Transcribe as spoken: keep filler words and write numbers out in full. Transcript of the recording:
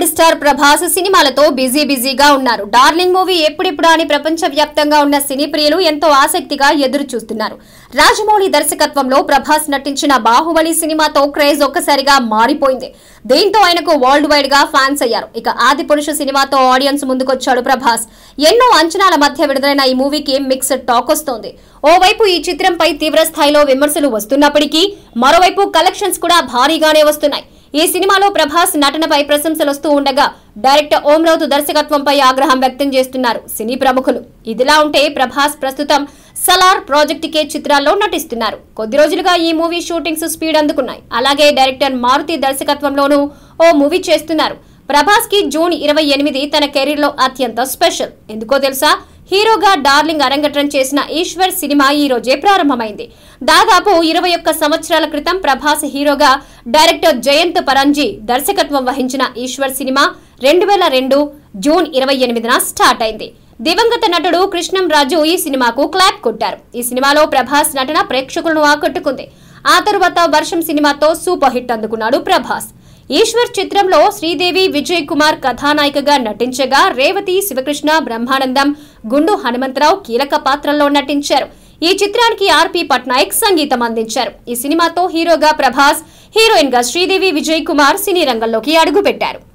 Gold star Prabhas సినిమాలతో busy బిజీగా ఉన్నారు. డార్లింగ్ మూవీ ఎప్పుడెప్పుడా అని ప్రపంచవ్యాప్తంగా ఉన్న సినీ ప్రియులు ఎంతో ఆసక్తిగా ఎదురు చూస్తున్నారు. రాజమౌళి దర్శకత్వంలో ప్రభాస్ నటించిన బాహుబలి సినిమాతో క్రేజ్ ఒక్కసారిగా మారిపోయింది. దీంతో ఆయనకు వరల్డ్ వైడ్ గా ఫ్యాన్స్ అయ్యారు. ఇక ఆదిపురుష సినిమాతో ఆడియన్స్ ముందుకొచ్చాడు ప్రభాస్. ఎన్నో అంచనాల మధ్య విడుదలైన ఈ మూవీకి మిక్స్డ్ టాక్ వస్తోంది. ఓవైపు ఈ చిత్రంపై తీవ్ర స్థాయిలో విమర్శలు వస్తున్నప్పటికీ మరోవైపు కలెక్షన్స్ కూడా భారీగానే వస్తున్నాయి. ఈ సినిమాలో ప్రభాస్ నటనపై ప్రశంసలు వస్తూ ఉండగా డైరెక్టర్ ఓం రావుత్ దర్శకత్వంపై ఆగ్రహం వ్యక్తం చేస్తున్నారు సినీ ప్రముఖులు. ఇదిలా ఉంటే ప్రభాస్ ప్రస్తుతం సలార్ ప్రాజెక్ట్ కే చిత్రాల్లో నటిస్తున్నారు. కొద్ది రోజులుగా ఈ మూవీ షూటింగ్స్ స్పీడ్ అందుకున్నాయి. అలాగే డైరెక్టర్ మారుతి దర్శకత్వంలోనూ ఓ మూవీ చేస్తున్నారు. ప్రభాస్ కి జూన్ ఇరవై ఎనిమిది తన కెరీర్ లో అత్యంత స్పెషల్. ఎందుకో తెలుసా? హీరోగా డార్లింగ్ అరంగేట్రం చేసిన ఈశ్వర్ సినిమా ఈ రోజే ప్రారంభమైంది. దాదాపు ఇరవై ఒక్క సంవత్సరాల క్రితం ప్రభాస్ హీరోగా డైరెక్టర్ జయంత్ పరంజీ దర్శకత్వం వహించిన ఈశ్వర్ సినిమా రెండు వేల రెండు జూన్ ఇరవై ఎనిమిదిన స్టార్ట్ అయింది. దివంగత నటుడు కృష్ణం రాజు ఈ సినిమాకు క్లాప్ కొట్టారు. ఈ సినిమాలో ప్రభాస్ నటన ప్రేక్షకులను ఆకట్టుకుంది. ఆ తరువాత వర్షం సినిమాతో సూపర్ హిట్ అందుకున్నాడు ప్రభాస్. ఈశ్వర్ చిత్రంలో శ్రీదేవి విజయ్ కుమార్ కథానాయికగా నటించగా రేవతి, శివకృష్ణ, బ్రహ్మానందం, గుండు హనుమంతరావు కీలక పాత్రల్లో నటించారు. ఈ చిత్రానికి ఆర్పి పట్నాయక్ సంగీతం అందించారు. ఈ సినిమాతో హీరోగా ప్రభాస్, హీరోయిన్ గా శ్రీదేవి విజయ్ కుమార్ సినీ రంగంలోకి అడుగుపెట్టారు.